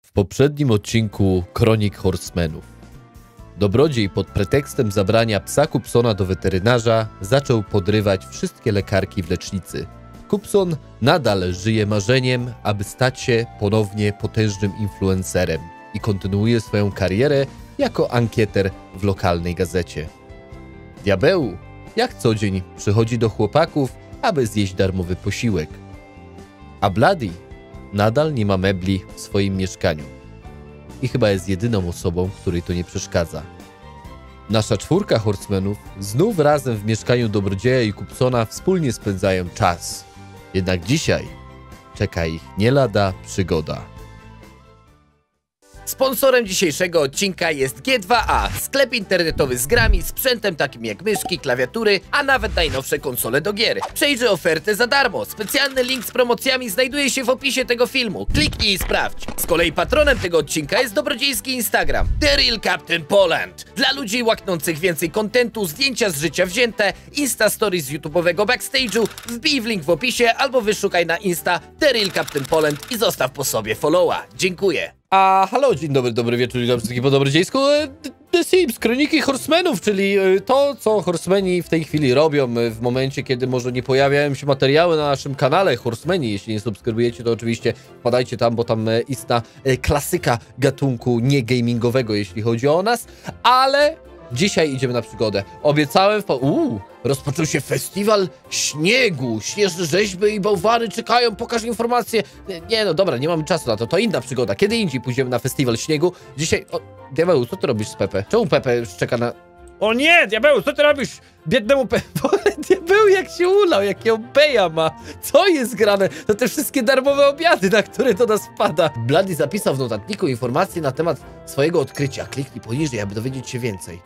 W poprzednim odcinku Kronik Horsemenów dobrodziej pod pretekstem zabrania psa Kupsona do weterynarza zaczął podrywać wszystkie lekarki w lecznicy. Kupson nadal żyje marzeniem, aby stać się ponownie potężnym influencerem i kontynuuje swoją karierę jako ankieter w lokalnej gazecie. Diabeł jak co dzień przychodzi do chłopaków, aby zjeść darmowy posiłek. A Bloody nadal nie ma mebli w swoim mieszkaniu. I chyba jest jedyną osobą, której to nie przeszkadza. Nasza czwórka horsemenów znów razem w mieszkaniu Dobrodzieja i Kupsona wspólnie spędzają czas. Jednak dzisiaj czeka ich nie lada przygoda. Sponsorem dzisiejszego odcinka jest G2A, sklep internetowy z grami, sprzętem takim jak myszki, klawiatury, a nawet najnowsze konsole do gier. Przejrzyj ofertę za darmo. Specjalny link z promocjami znajduje się w opisie tego filmu. Kliknij i sprawdź. Z kolei patronem tego odcinka jest dobrodziejski Instagram The Real Captain Poland. Dla ludzi łaknących więcej kontentu, zdjęcia z życia wzięte, Insta Stories z YouTube'owego backstage'u, wbij w link w opisie albo wyszukaj na Insta The Real Captain Poland i zostaw po sobie followa. Dziękuję. A halo, dzień dobry, dobry wieczór, witam wszystkich po dobrodziejsku. The Sims, Kroniki Horsemenów, czyli to, co Horsemeni w tej chwili robią w momencie, kiedy może nie pojawiają się materiały na naszym kanale Horsemeni. Jeśli nie subskrybujecie, to oczywiście wpadajcie tam, bo tam istna klasyka gatunku niegamingowego, jeśli chodzi o nas, ale dzisiaj idziemy na przygodę. Obiecałem rozpoczął się festiwal śniegu. Śnieżne rzeźby i bałwany czekają. Pokaż informacje. Nie, no dobra, nie mamy czasu na to. To inna przygoda. Kiedy indziej pójdziemy na festiwal śniegu. Dzisiaj... O, Diabeł, co ty robisz z Pepe? Czemu Pepe czeka na... O nie, Diabeł, co ty robisz? Biednemu Pepe... Diabeł jak się ulał, jakiego beja ma. Co jest grane? To te wszystkie darmowe obiady, na które do nas wpada. Bloody zapisał w notatniku informacje na temat swojego odkrycia. Kliknij poniżej, aby dowiedzieć się więcej.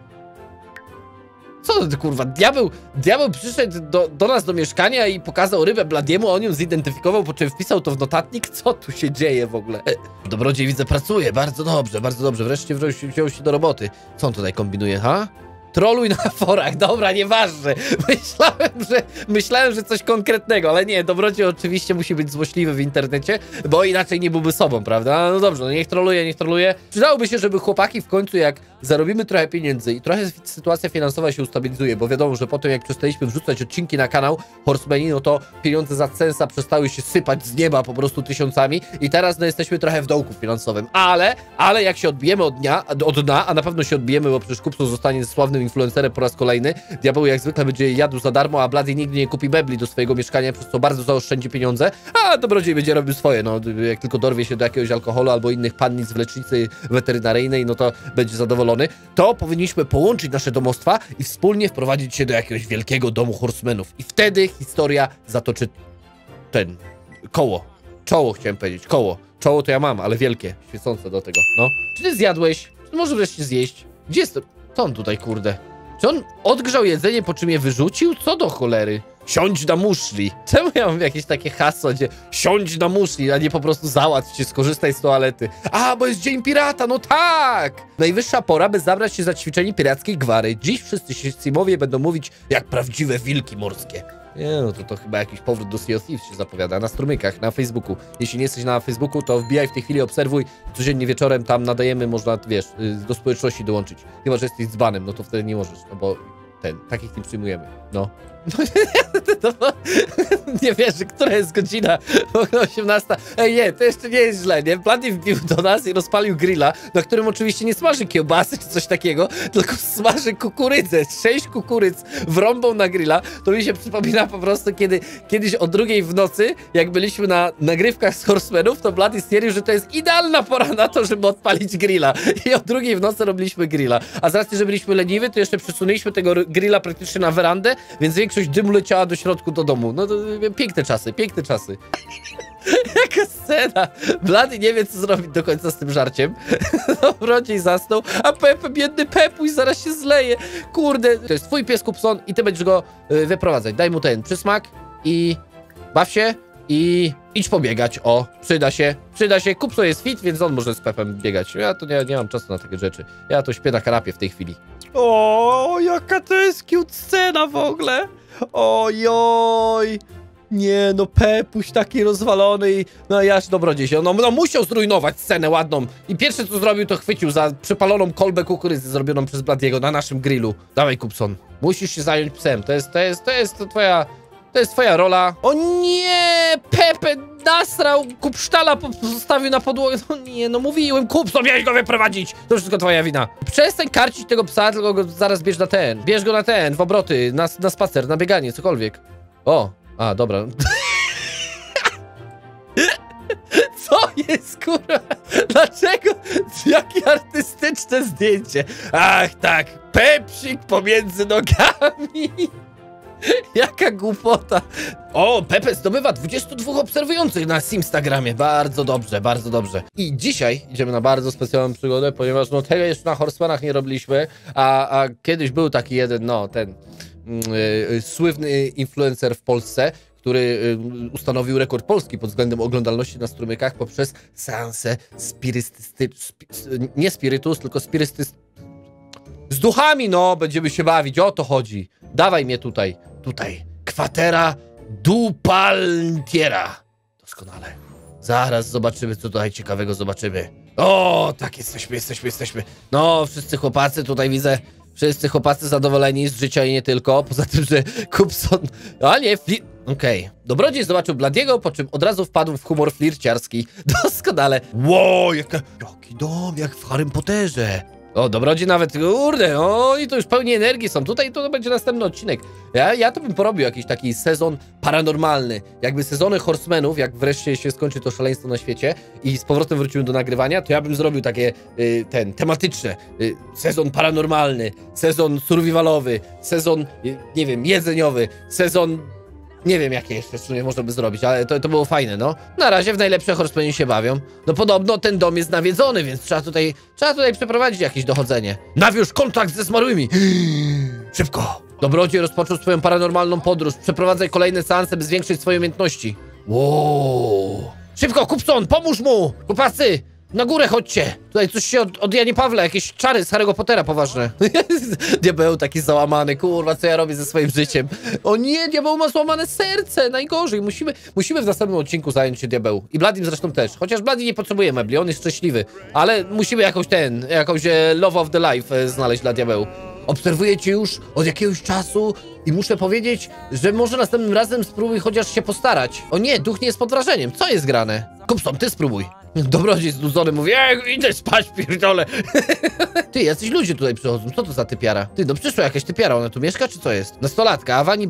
Co ty, kurwa, diabeł przyszedł do nas do mieszkania i pokazał rybę Bladiemu, on ją zidentyfikował, po czym wpisał to w notatnik? Co tu się dzieje w ogóle? Dobrodziej, widzę, pracuje, bardzo dobrze, wreszcie wziął się do roboty. Co on tutaj kombinuje, ha? Troluj na forach, dobra, nieważne. Myślałem, że coś konkretnego, ale nie, Dobrodziej oczywiście musi być złośliwy w internecie, bo inaczej nie byłby sobą, prawda? No dobrze, no niech troluje. Przydałoby się, żeby chłopaki w końcu, jak zarobimy trochę pieniędzy i trochę sytuacja finansowa się ustabilizuje, bo wiadomo, że potem jak przestaliśmy wrzucać odcinki na kanał Horsemeni, no to pieniądze za censa przestały się sypać z nieba po prostu tysiącami i teraz no jesteśmy trochę w dołku finansowym, ale jak się odbijemy od dna, a na pewno się odbijemy, bo przecież Kupson zostanie sławnym influencerem po raz kolejny. Diabeł jak zwykle będzie jadł za darmo, a Bloody nigdy nie kupi mebli do swojego mieszkania, przez co bardzo zaoszczędzi pieniądze, a Dobrodziej będzie robił swoje, no jak tylko dorwie się do jakiegoś alkoholu albo innych pannic w lecznicy weterynaryjnej, no to będzie zadowolony. To powinniśmy połączyć nasze domostwa i wspólnie wprowadzić się do jakiegoś wielkiego domu horsemenów i wtedy historia zatoczy czoło chciałem powiedzieć, czoło to ja mam, ale wielkie, świecące do tego, no. Czy ty zjadłeś? Może wreszcie zjeść? Gdzie jest to? Co on tutaj, kurde? Czy on odgrzał jedzenie, po czym je wyrzucił? Co do cholery? Siądź na muszli. Czemu ja mam jakieś takie hasło, gdzie siądź na muszli, a nie po prostu załatw się, skorzystaj z toalety? A, bo jest Dzień Pirata, no tak! Najwyższa pora, by zabrać się za ćwiczenie pirackiej gwary. Dziś wszyscy simowie będą mówić jak prawdziwe wilki morskie. Nie, no to chyba jakiś powrót do Sea of Thieves się zapowiada. Na strumykach, na Facebooku. Jeśli nie jesteś na Facebooku, to wbijaj w tej chwili, obserwuj. Codziennie wieczorem tam nadajemy, można, wiesz, do społeczności dołączyć. Chyba że jesteś dzbanem, no to wtedy nie możesz, no bo takich nie przyjmujemy, no. Nie wiesz, która jest godzina 18. Ej, nie, to jeszcze nie jest źle, nie? Bloody wbił do nas i rozpalił grilla, na którym oczywiście nie smaży kiełbasy czy coś takiego, tylko smaży kukurydzę. 6 kukurydz wrąbą na grilla. To mi się przypomina po prostu, kiedy kiedyś o 2 w nocy, jak byliśmy na nagrywkach z Horsemenów, to Bloody stwierdził, że to jest idealna pora na to, żeby odpalić grilla. I o 2 w nocy robiliśmy grilla. A z racji, że byliśmy leniwi, to jeszcze przesunęliśmy tego grilla praktycznie na werandę, więc większość dymu leciała do środku do domu. No to piękne czasy. Jaka scena! Bloody nie wie, co zrobić do końca z tym żarciem. Dobrodziej zasnął, a Pepe, biedny Pepuś, zaraz się zleje. Kurde, to jest twój pies Kupson i ty będziesz go wyprowadzać. Daj mu ten przysmak i baw się i idź pobiegać. O, przyda się. Kupson jest fit, więc on może z Pepem biegać. Ja to nie mam czasu na takie rzeczy. Ja to śpię na kanapie w tej chwili. O, jaka to jest cute scena w ogóle. Ojoj. Nie, no Pepuś taki rozwalony i... No jaś dobrodziej się, no musiał zrujnować scenę ładną. I pierwsze co zrobił, to chwycił za przepaloną kolbę kukurydzy zrobioną przez Bladiego na naszym grillu. Dawaj, Kupson, musisz się zająć psem, to jest twoja rola. O nie, Pepe nasrał, kupsztala postawił na podłogę. No nie, no mówiłem, Kupson, miałeś go wyprowadzić. To wszystko twoja wina. Przestań karcić tego psa, tylko go zaraz bierz na ten. Bierz go na ten, w obroty, na spacer, na bieganie, cokolwiek. O, a, dobra. Co jest, kurwa? Dlaczego? Jakie artystyczne zdjęcie. Ach, tak, pepsik pomiędzy nogami. Jaka głupota. O, Pepe zdobywa 22 obserwujących na Instagramie. Bardzo dobrze, bardzo dobrze. I dzisiaj idziemy na bardzo specjalną przygodę, ponieważ no tego jeszcze na Horsemanach nie robiliśmy, a kiedyś był taki jeden, no ten słynny influencer w Polsce, który ustanowił rekord Polski pod względem oglądalności na strumykach poprzez seanse nie spirytus, tylko z duchami, no, będziemy się bawić, o to chodzi. Dawaj mnie tutaj, kwatera Dupaltiera. Doskonale. Zaraz zobaczymy, co tutaj ciekawego zobaczymy. O, tak, jesteśmy. No, wszyscy chłopacy tutaj widzę, wszyscy chłopacy zadowoleni z życia i nie tylko, poza tym, że Kupson... A nie, Okej. Dobrodziej zobaczył Bladiego, po czym od razu wpadł w humor flirciarski. Doskonale. Wow, jaki dom, jak w Harrym Potterze. O, dobrodziej nawet, kurde, o i to już pełni energii są. Tutaj to będzie następny odcinek. Ja to bym porobił jakiś taki sezon paranormalny. Jakby sezony Horsemenów, jak wreszcie się skończy to szaleństwo na świecie i z powrotem wrócimy do nagrywania, to ja bym zrobił takie, tematyczne. Sezon paranormalny, sezon survivalowy, sezon, nie wiem, jedzeniowy, sezon... Nie wiem, jakie jeszcze w sumie można by zrobić, ale to było fajne, no. Na razie w najlepsze Horsemeni się bawią. No podobno ten dom jest nawiedzony, więc trzeba tutaj przeprowadzić jakieś dochodzenie. Nawiąż kontakt ze zmarłymi! Szybko! Dobrodziej rozpoczął swoją paranormalną podróż. Przeprowadzaj kolejne seanse, by zwiększyć swoje umiejętności. Wow! Szybko, Kupson, pomóż mu! Chłopacy! Na górę chodźcie! Tutaj coś się od Janie Pawła, jakieś czary z Harry'ego Pottera poważne. Diabeł taki załamany, kurwa, co ja robię ze swoim życiem? O nie, Diabeł ma złamane serce, najgorzej. Musimy w następnym odcinku zająć się Diabeł. I Bladim zresztą też. Chociaż Bladi nie potrzebuje mebli, on jest szczęśliwy. Ale musimy jakąś love of the life znaleźć dla Diabeł. Obserwuję cię już od jakiegoś czasu i muszę powiedzieć, że może następnym razem spróbuj chociaż się postarać. O nie, duch nie jest pod wrażeniem. Co jest grane? Kupson, ty spróbuj. Dobrodziej znudzony mówi, idę spać, pierdolę. Ty, jacyś ludzie tutaj przychodzą, co to za typiara? Ty, no przyszła jakaś typiara, ona tu mieszka, czy co jest? Nastolatka, Awani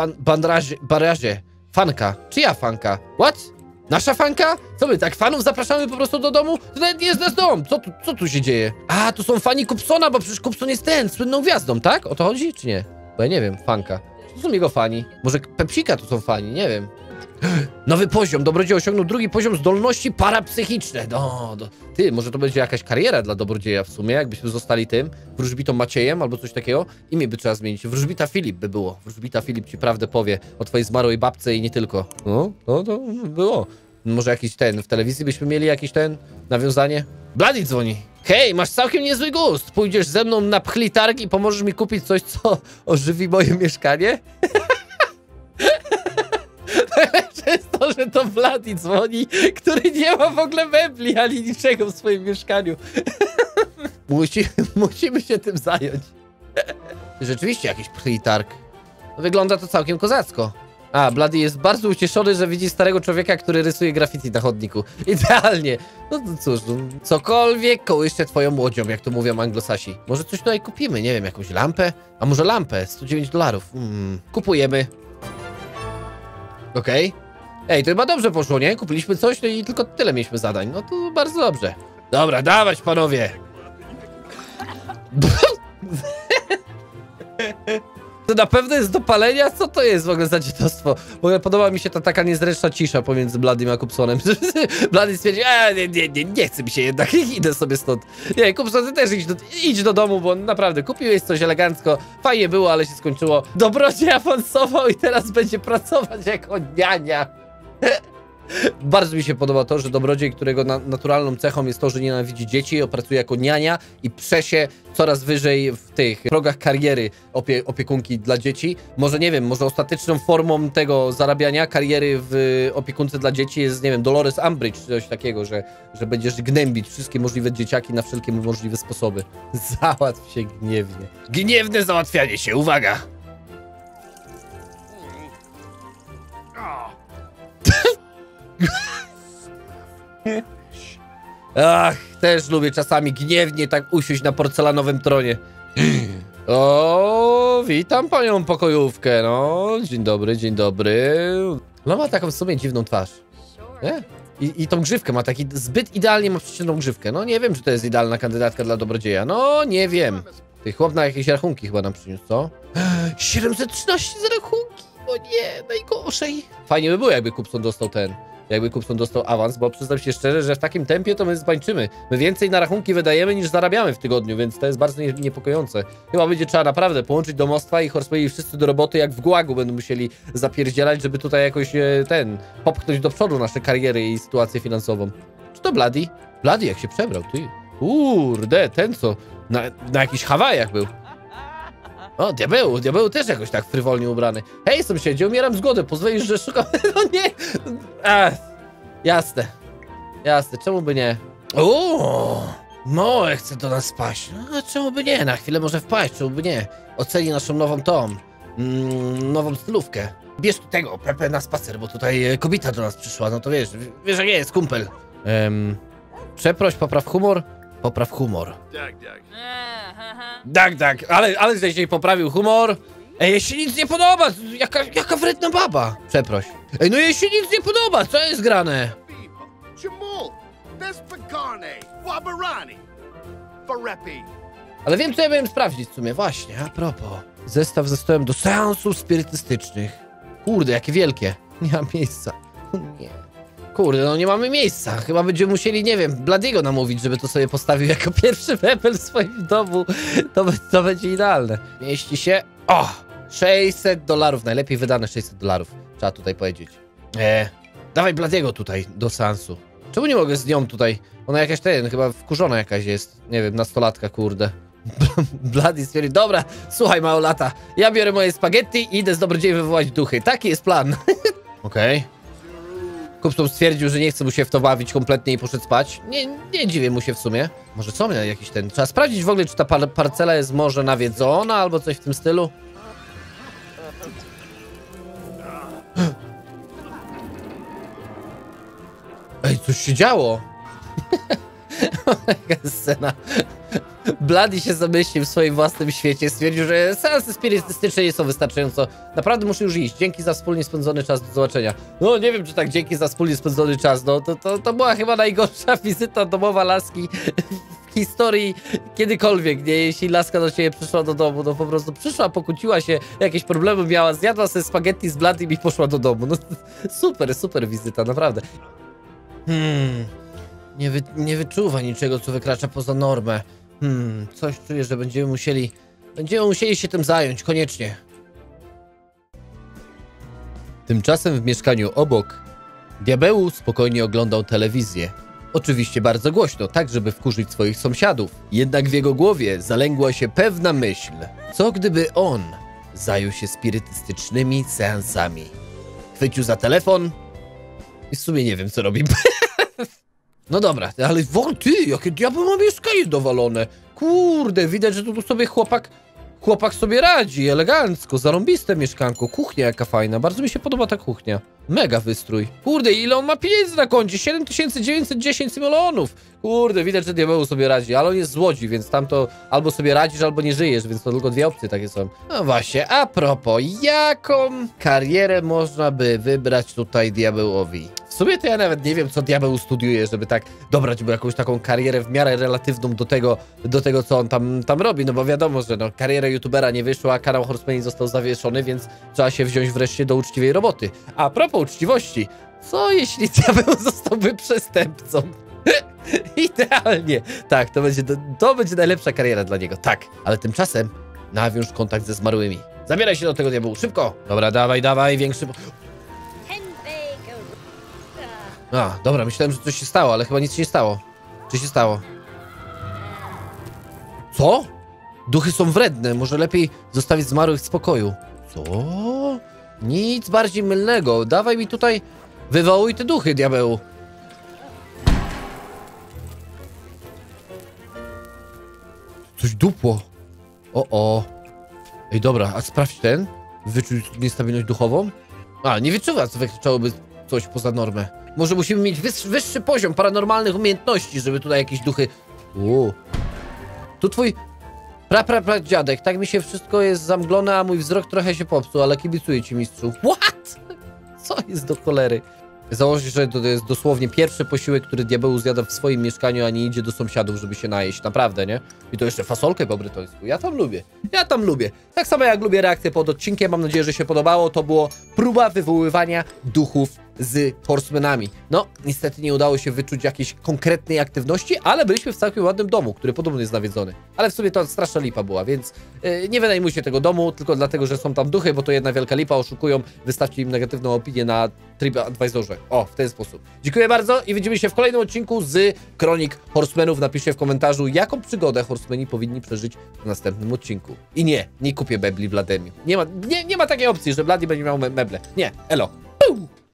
Barazie. Fanka. Czyja fanka? What? Nasza fanka? Co my, tak fanów zapraszamy po prostu do domu? To nawet nie jest nasz dom. Co tu się dzieje? A, to są fani Kupsona, bo przecież Kupson jest słynną gwiazdą, tak? O to chodzi, czy nie? Bo ja nie wiem, fanka. To są jego fani. Może Pepsika to są fani, nie wiem. Nowy poziom. Dobrodziej osiągnął drugi poziom zdolności parapsychiczne. Ty, może to będzie jakaś kariera dla Dobrodzieja w sumie, jakbyśmy zostali tym wróżbitą Maciejem albo coś takiego. Imię by trzeba zmienić. Wróżbita Filip by było. Wróżbita Filip ci prawdę powie o twojej zmarłej babce i nie tylko. No, to było. Może jakiś w telewizji byśmy mieli jakiś nawiązanie? Bladi dzwoni. Hej, masz całkiem niezły gust. Pójdziesz ze mną na pchlitarg i pomożesz mi kupić coś, co ożywi moje mieszkanie? Najlepsze jest to, że to Bladi dzwoni, który nie ma w ogóle mebli ani niczego w swoim mieszkaniu. Musimy się tym zająć. Rzeczywiście jakiś pchlitarg. Wygląda to całkiem kozacko. A, Bladi jest bardzo ucieszony, że widzi starego człowieka, który rysuje graffiti na chodniku. Idealnie. No cóż, cokolwiek kołysze twoją młodzią, jak to mówią anglosasi. Może coś tutaj kupimy, nie wiem, jakąś lampę? A może lampę? $109. Kupujemy. Okej. Ej, to chyba dobrze poszło, nie? Kupiliśmy coś, no i tylko tyle mieliśmy zadań. No to bardzo dobrze. Dobra, dawać panowie. To na pewno jest do palenia? Co to jest w ogóle za dziadostwo? W ogóle podoba mi się ta taka niezręczna cisza pomiędzy Bladim a Kupsonem. Blady stwierdził, nie chce mi się jednak, idę sobie stąd. Nie, Kupson, ty też idź do domu, bo naprawdę kupiłeś coś elegancko, fajnie było, ale się skończyło. Dobrodziej awansował i teraz będzie pracować jako niania. Bardzo mi się podoba to, że dobrodziej, którego naturalną cechą jest to, że nienawidzi dzieci, pracuje jako niania i przesie coraz wyżej w tych progach kariery opiekunki dla dzieci. Może, nie wiem, może ostateczną formą tego zarabiania kariery w opiekunce dla dzieci jest, nie wiem, Dolores Umbridge, czy coś takiego, że będziesz gnębić wszystkie możliwe dzieciaki na wszelkie możliwe sposoby. Załatw się gniewnie. Gniewne załatwianie się, uwaga! Ach, też lubię czasami gniewnie tak usiąść na porcelanowym tronie. O, witam panią pokojówkę, no. Dzień dobry, dzień dobry. No ma taką w sumie dziwną twarz. Nie? I tą grzywkę ma taki zbyt idealnie ma przyczynną grzywkę. No nie wiem, czy to jest idealna kandydatka dla dobrodzieja. No nie wiem. Ty chłop na jakieś rachunki chyba nam przyniósł, co? 713 za rachunki! O nie, najgorzej. Fajnie by było, jakby Kupson dostał jakby Kupson dostał awans, bo przyznam się szczerze, że w takim tempie to my zbańczymy. My więcej na rachunki wydajemy niż zarabiamy w tygodniu, więc to jest bardzo niepokojące. Chyba będzie trzeba naprawdę połączyć domostwa i Horsemen wszyscy do roboty jak w gułagu będą musieli zapierdzielać, żeby tutaj jakoś popchnąć do przodu nasze kariery i sytuację finansową. Czy to Bloody? Bloody jak się przebrał, ty. Kurde, ten co na jakichś Hawajach był. O, diabeł też jakoś tak frywolnie ubrany. Hej, sąsiedzie, umieram z głodu, pozwolisz, że szukam... No nie! Jasne. Jasne, czemu by nie? Moe chce do nas spaść. No, czemu by nie? Na chwilę może wpaść, czemu by nie? Oceni naszą nową nową stylówkę. Bierz tu tego, Pepe, na spacer, bo tutaj kobieta do nas przyszła, no to wiesz jak jest, kumpel. Przeproś, popraw humor. Popraw humor. Tak, ale żeś jej poprawił humor. Ej, jej się nic nie podoba, jaka wredna baba. Przeproś. Ej, no jej się nic nie podoba, co jest grane? Ale wiem, co ja miałem sprawdzić w sumie, właśnie, a propos. Zestaw ze stołem do seansów spirytystycznych. Kurde, jakie wielkie. Nie ma miejsca. Nie. Kurde, no nie mamy miejsca. Chyba będziemy musieli, nie wiem, Bladiego namówić, żeby to sobie postawił jako pierwszy mebel w swoim domu. To będzie idealne. Mieści się... O! $600. Najlepiej wydane $600. Trzeba tutaj powiedzieć. Dawaj Bladiego tutaj, do seansu. Czemu nie mogę z nią tutaj? Ona jakaś chyba wkurzona jakaś jest. Nie wiem, nastolatka, kurde. Bloody stwierdzi, dobra, słuchaj małolata, ja biorę moje spaghetti i idę z dobrodziejem wywołać duchy. Taki jest plan. Okej. Kupson stwierdził, że nie chce mu się w to bawić kompletnie i poszedł spać. Nie dziwię mu się w sumie. Może co miał jakiś Trzeba sprawdzić w ogóle, czy ta parcela jest może nawiedzona, albo coś w tym stylu. Ej, coś się działo. Jaka scena. Bloody się zamyślił w swoim własnym świecie. Stwierdził, że seanse spirytystyczne nie są wystarczająco. Naprawdę muszę już iść. Dzięki za wspólnie spędzony czas. Do zobaczenia. No nie wiem, czy tak dzięki za wspólnie spędzony czas. No to była chyba najgorsza wizyta domowa laski w historii kiedykolwiek, nie? Jeśli laska do ciebie przyszła do domu, no po prostu przyszła, pokłóciła się, jakieś problemy miała, zjadła sobie spaghetti z Bloodym i poszła do domu. No super wizyta, naprawdę. Nie wyczuwa niczego, co wykracza poza normę. Coś czuję, że będziemy musieli się tym zająć, koniecznie. Tymczasem w mieszkaniu obok diabeł spokojnie oglądał telewizję. Oczywiście bardzo głośno, tak żeby wkurzyć swoich sąsiadów. Jednak w jego głowie zalęgła się pewna myśl. Co gdyby on zajął się spirytystycznymi seansami? Chwycił za telefon i w sumie nie wiem, co robi. No dobra, ale ty, jakie diabły ma mieszkanie dowalone. Kurde, widać, że tu sobie chłopak sobie radzi, elegancko, zarąbiste mieszkanko. Kuchnia jaka fajna, bardzo mi się podoba ta kuchnia. Mega wystrój. Kurde, ile on ma pieniędzy na koncie? 7910 milionów. Kurde, widać, że diabeł sobie radzi, ale on jest z Łodzi, więc tam to albo sobie radzisz, albo nie żyjesz, więc to tylko dwie opcje takie są. No właśnie, a propos, jaką karierę można by wybrać tutaj diabełowi? W sumie to ja nawet nie wiem, co diabeł studiuje, żeby tak dobrać mu jakąś taką karierę w miarę relatywną do tego, co on tam robi, no bo wiadomo, że no, kariera youtubera nie wyszła, a kanał Horsemen został zawieszony, więc trzeba się wziąć wreszcie do uczciwej roboty. A propos uczciwości, co jeśli diabeł zostałby przestępcą? Idealnie. Tak, to będzie najlepsza kariera dla niego, tak. Ale tymczasem nawiąż kontakt ze zmarłymi. Zabieraj się do tego diabełu, szybko. Dobra, dawaj, większy... A, dobra, myślałem, że coś się stało, ale chyba nic się nie stało. Co się stało? Co? Duchy są wredne, może lepiej zostawić zmarłych w spokoju. Co? Nic bardziej mylnego. Dawaj mi tutaj, wywołuj te duchy, diabeł. Coś dupło. O. Ej, dobra, a sprawdź ten. Wyczuć niestabilność duchową. A, nie wyczuwa, co wykluczałoby coś poza normę. Może musimy mieć wyższy poziom paranormalnych umiejętności, żeby tutaj jakieś duchy... Tu twój dziadek. Tak mi się wszystko jest zamglone, a mój wzrok trochę się popsuł, ale kibicuję ci, mistrzu. What? Co jest do cholery? Założyć, że to jest dosłownie pierwszy posiłek, który diabeł zjada w swoim mieszkaniu, a nie idzie do sąsiadów, żeby się najeść. Naprawdę, nie? I to jeszcze fasolkę po brytońsku. Ja tam lubię. Tak samo jak lubię reakcję pod odcinkiem. Mam nadzieję, że się podobało. To było próba wywoływania duchów z horsemenami. No, niestety nie udało się wyczuć jakiejś konkretnej aktywności, ale byliśmy w całkiem ładnym domu, który podobno jest nawiedzony. Ale w sumie to straszna lipa była, więc nie wynajmujcie tego domu, tylko dlatego, że są tam duchy, bo to jedna wielka lipa, oszukują. Wystawcie im negatywną opinię na TripAdvisorze. O, w ten sposób. Dziękuję bardzo i widzimy się w kolejnym odcinku z Kronik Horsemenów. Napiszcie w komentarzu, jaką przygodę horsemeni powinni przeżyć w następnym odcinku. I nie kupię mebli Blademi. Nie ma takiej opcji, że Bladi będzie miał meble. Nie, elo.